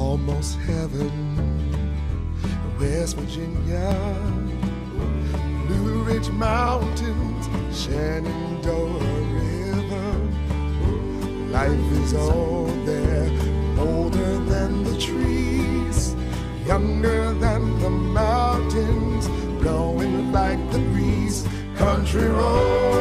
almost heaven. West Virginia, Blue Ridge Mountains, Shenandoah River. Life is on there, older than the trees, younger the mountains, blowing like the breeze. Country road.